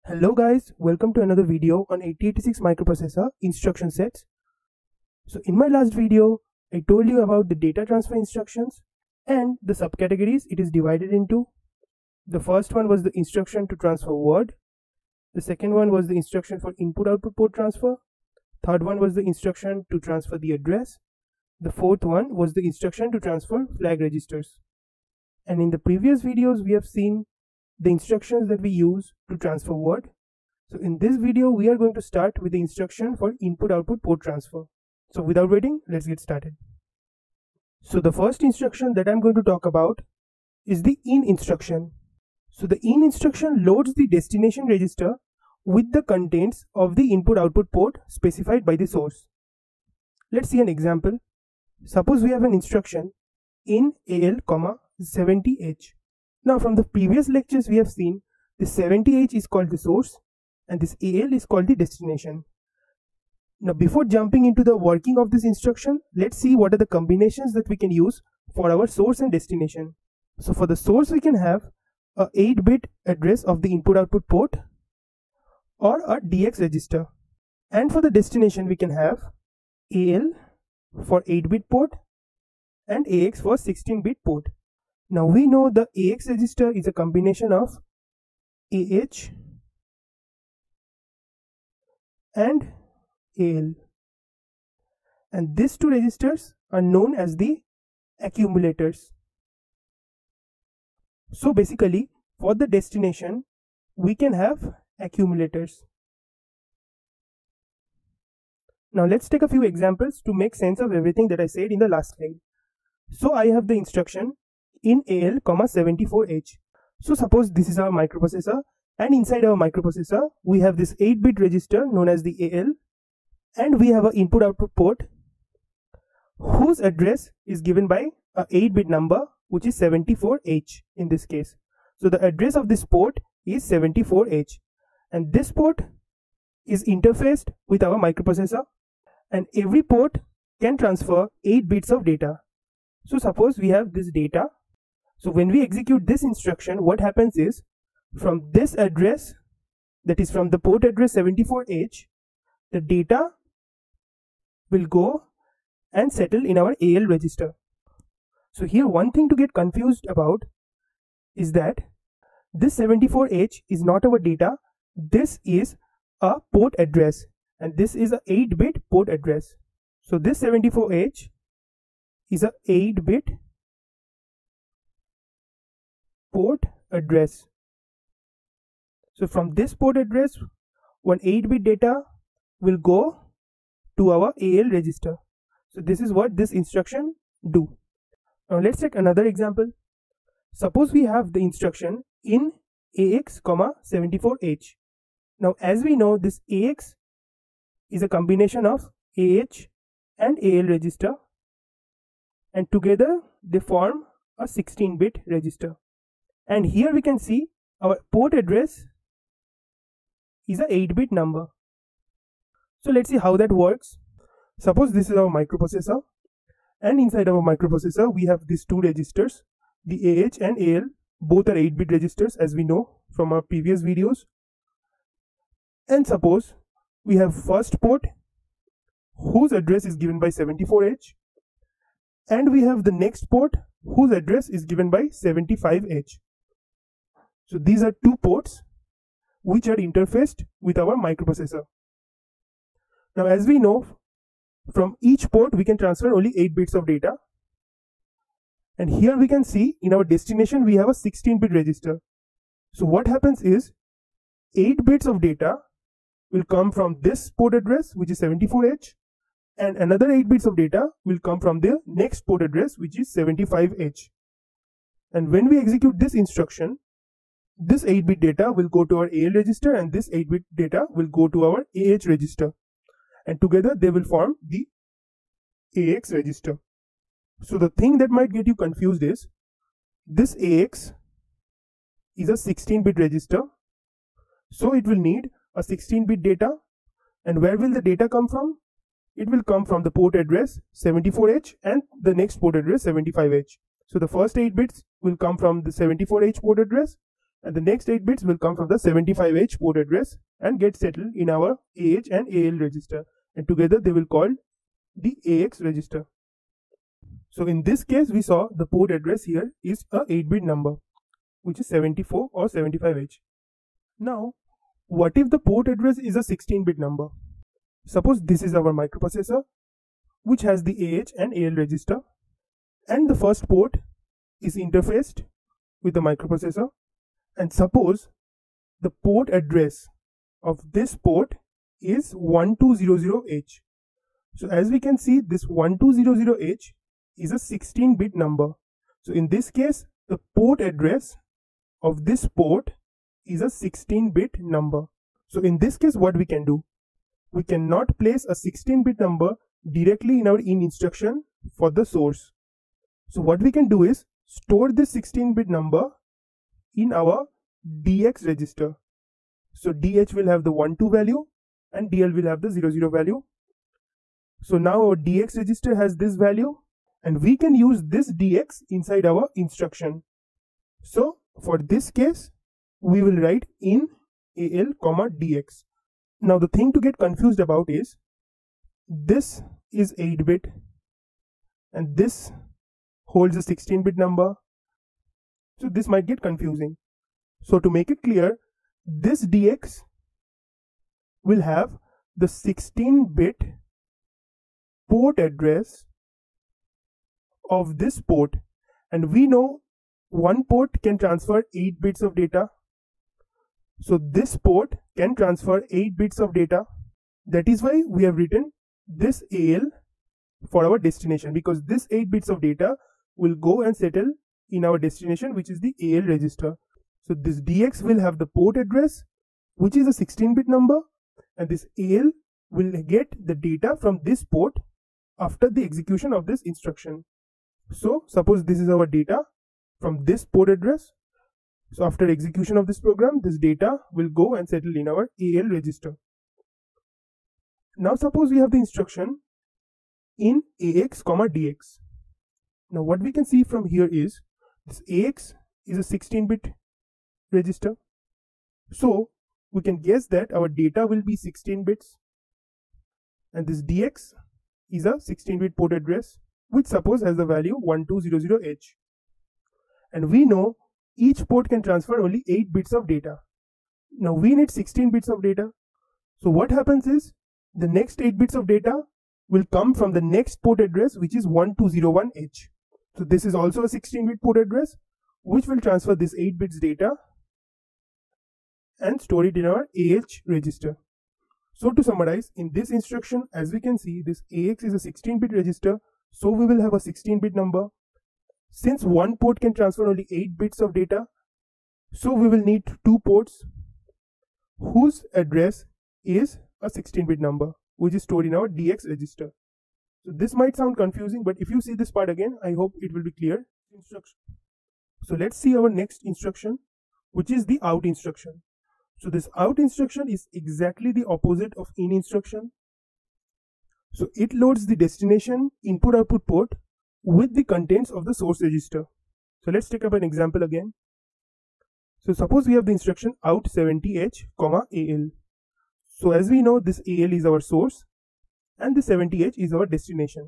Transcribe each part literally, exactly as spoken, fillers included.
Hello guys, welcome to another video on eighty eighty-six microprocessor instruction sets. So in my last video, I told you about the data transfer instructions and the subcategories it is divided into. The first one was the instruction to transfer word. The second one was the instruction for input-output port transfer. Third one was the instruction to transfer the address. The fourth one was the instruction to transfer flag registers. And in the previous videos, we have seen the instructions that we use to transfer word. So in this video, we are going to start with the instruction for input-output port transfer. So without waiting, let's get started. So the first instruction that I'm going to talk about is the in instruction. So the in instruction loads the destination register with the contents of the input-output port specified by the source. Let's see an example. Suppose we have an instruction in A L, seventy H. Now from the previous lectures we have seen the seventy H is called the source and this A L is called the destination. Now before jumping into the working of this instruction, let's see what are the combinations that we can use for our source and destination. So for the source we can have a eight bit address of the input output port or a D X register. And for the destination we can have A L for eight bit port and A X for sixteen bit port. Now we know the A X register is a combination of A H and A L, and these two registers are known as the accumulators. So basically for the destination we can have accumulators. Now let's take a few examples to make sense of everything that I said in the last slide. So I have the instruction in A L, seventy-four H. So suppose this is our microprocessor, and inside our microprocessor we have this eight bit register known as the A L, and we have an input output port whose address is given by a eight bit number, which is seventy-four H in this case. So the address of this port is seventy-four H, and this port is interfaced with our microprocessor, and every port can transfer eight bits of data. So suppose we have this data. So when we execute this instruction, what happens is from this address, that is from the port address seventy-four H, the data will go and settle in our A L register. So here one thing to get confused about is that this seventy-four H is not our data. This is a port address and this is a eight bit port address. So this seventy-four H is a eight bit port address. So from this port address, one eight bit data will go to our A L register. So this is what this instruction do. Now let's take another example. Suppose we have the instruction in A X, seventy-four H. Now as we know, this A X is a combination of A H and A L register, and together they form a sixteen bit register. And here we can see our port address is a eight bit number. So let's see how that works. Suppose this is our microprocessor, and inside our microprocessor we have these two registers, the A H and A L. Both are eight bit registers, as we know from our previous videos. And suppose we have first port whose address is given by seventy-four H, and we have the next port whose address is given by seventy-five H. So these are two ports which are interfaced with our microprocessor. Now as we know, from each port we can transfer only eight bits of data. And here we can see in our destination we have a sixteen bit register. So what happens is eight bits of data will come from this port address, which is seventy-four H, and another eight bits of data will come from the next port address, which is seventy-five H. And when we execute this instruction, this eight bit data will go to our A L register and this eight bit data will go to our A H register, and together they will form the A X register. So the thing that might get you confused is this A X is a sixteen bit register, so it will need a sixteen bit data. And where will the data come from? It will come from the port address seventy-four H and the next port address seventy-five H. So the first eight bits will come from the seventy-four H port address, and the next eight bits will come from the seventy-five H port address and get settled in our A H and A L register, and together they will call the A X register. So in this case, we saw the port address here is a eight bit number, which is seventy-four or seventy-five H. Now, what if the port address is a sixteen bit number? Suppose this is our microprocessor, which has the A H and A L register, and the first port is interfaced with the microprocessor, and suppose the port address of this port is one two zero zero H. So as we can see, this one two zero zero H is a sixteen bit number. So in this case, the port address of this port is a sixteen bit number. So in this case, what we can do? We cannot place a sixteen bit number directly in our in instruction for the source. So what we can do is store this sixteen bit number in our D X register. So D H will have the one two value and D L will have the zero zero value. So now our D X register has this value, and we can use this D X inside our instruction. So for this case, we will write in A L comma D X. Now the thing to get confused about is, this is eight bit and this holds a sixteen bit number. So this might get confusing. So to make it clear, this D X will have the sixteen bit port address of this port, and we know one port can transfer eight bits of data. So this port can transfer eight bits of data. That is why we have written this A L for our destination, because this eight bits of data will go and settle in our destination, which is the A L register. So this D X will have the port address, which is a sixteen bit number, and this A L will get the data from this port after the execution of this instruction. So suppose this is our data from this port address. So after execution of this program, this data will go and settle in our A L register. Now suppose we have the instruction in A X comma D X. Now what we can see from here is, this A X is a sixteen bit register. So we can guess that our data will be sixteen bits, and this D X is a sixteen bit port address, which suppose has the value one two zero zero H. And we know each port can transfer only eight bits of data. Now we need sixteen bits of data. So what happens is, the next eight bits of data will come from the next port address, which is one two zero one H. So this is also a sixteen bit port address, which will transfer this eight bits data and store it in our A H register. So to summarize, in this instruction, as we can see, this A X is a sixteen bit register, so we will have a sixteen bit number. Since one port can transfer only eight bits of data, so we will need two ports whose address is a sixteen bit number, which is stored in our D X register. So this might sound confusing, but if you see this part again, I hope it will be clear. Instruction. So let's see our next instruction, which is the out instruction. So this out instruction is exactly the opposite of in instruction. So it loads the destination input output port with the contents of the source register. So let's take up an example again. So suppose we have the instruction out seventy H comma A L. So as we know, this A L is our source and the seventy H is our destination.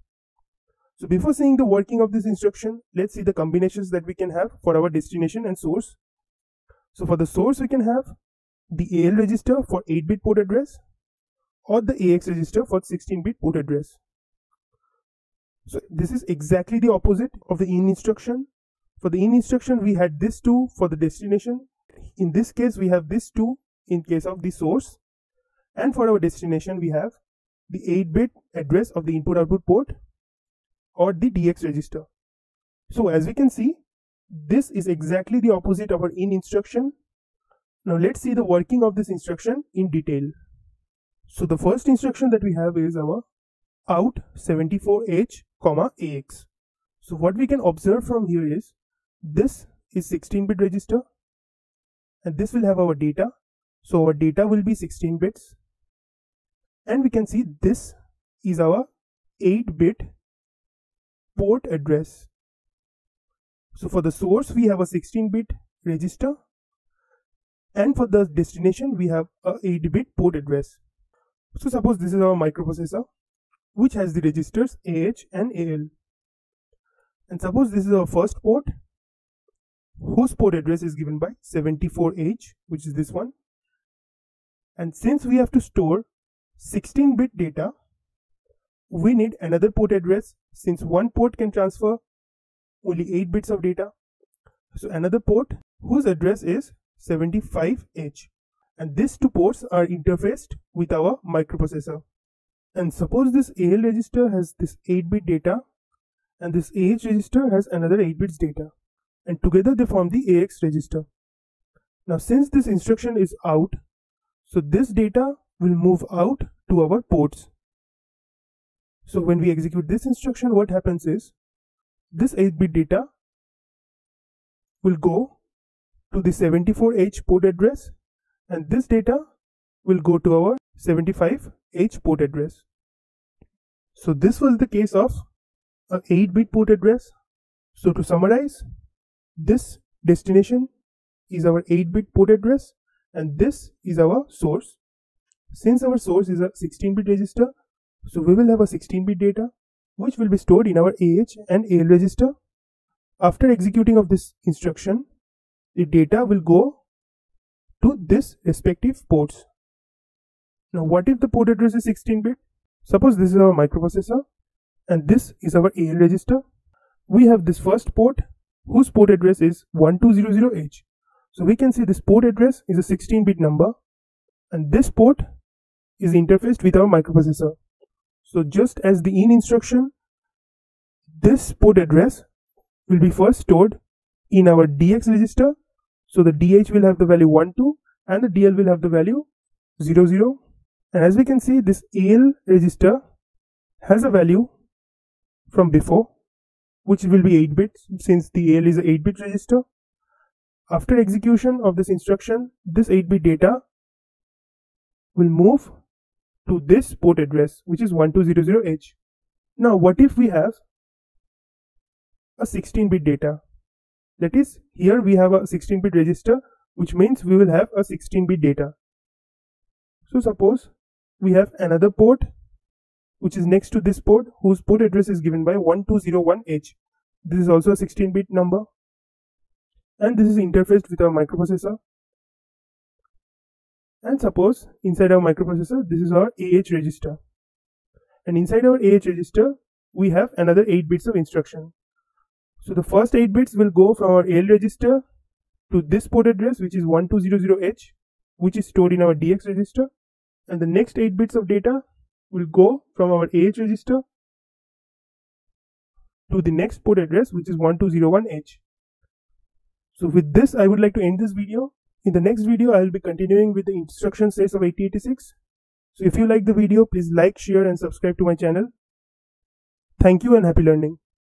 So before seeing the working of this instruction, let's see the combinations that we can have for our destination and source. So for the source, we can have the A L register for eight bit port address or the A X register for sixteen bit port address. So this is exactly the opposite of the in instruction. For the in instruction, we had this two for the destination. In this case, we have this two in case of the source. And for our destination, we have the eight bit address of the input output port or the D X register. So as we can see, this is exactly the opposite of our in instruction. Now let's see the working of this instruction in detail. So the first instruction that we have is our out seventy-four H comma A X. So what we can observe from here is, this is sixteen bit register and this will have our data. So our data will be sixteen bits, and we can see this is our eight bit port address. So for the source, we have a sixteen bit register and for the destination we have a eight bit port address. So suppose this is our microprocessor which has the registers A H and A L, and suppose this is our first port whose port address is given by seventy-four H, which is this one. And since we have to store sixteen bit data, we need another port address, since one port can transfer only eight bits of data. So another port whose address is seventy-five H, and these two ports are interfaced with our microprocessor. And suppose this A L register has this eight bit data and this A H register has another eight bits data, and together they form the A X register. Now since this instruction is out, so this data will move out to our ports. So when we execute this instruction, what happens is this eight bit data will go to the seventy-four H port address, and this data will go to our seventy-five H port address. So this was the case of a eight bit port address. So to summarize, this destination is our eight bit port address and this is our source. Since our source is a sixteen bit register, so we will have a sixteen bit data which will be stored in our A H and A L register. After executing of this instruction, the data will go to this respective ports. Now what if the port address is sixteen bit? Suppose this is our microprocessor and this is our A L register. We have this first port whose port address is one two zero zero H. So we can see this port address is a sixteen bit number and this port is interfaced with our microprocessor. So just as the in instruction, this port address will be first stored in our D X register. So the D H will have the value one two and the D L will have the value zero zero. And as we can see, this A L register has a value from before, which will be eight bits, since the A L is an eight bit register. After execution of this instruction, this eight bit data will move to this port address, which is one two zero zero H. Now what if we have a sixteen bit data? That is, here we have a sixteen bit register, which means we will have a sixteen bit data. So suppose we have another port which is next to this port whose port address is given by one two zero one H. This is also a sixteen bit number and this is interfaced with our microprocessor. And suppose inside our microprocessor, this is our A H register, and inside our A H register we have another eight bits of instruction. So the first eight bits will go from our A L register to this port address, which is one two zero zero H, which is stored in our D X register, and the next eight bits of data will go from our A H register to the next port address, which is one two zero one H. So with this, I would like to end this video. In the next video, I will be continuing with the instruction sets of eighty eighty-six. So if you like the video, please like, share and subscribe to my channel. Thank you and happy learning.